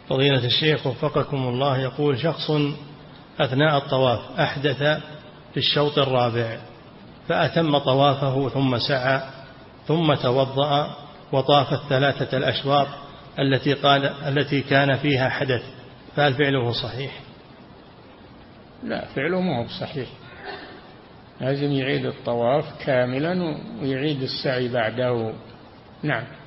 فضيلة الشيخ وفقكم الله، يقول شخص أثناء الطواف أحدث في الشوط الرابع فأتم طوافه ثم سعى ثم توضأ وطاف الثلاثة الأشواط التي كان فيها حدث، فهل فعله صحيح؟ لا، فعله ما هو صحيح، لازم يعيد الطواف كاملا ويعيد السعي بعده. نعم.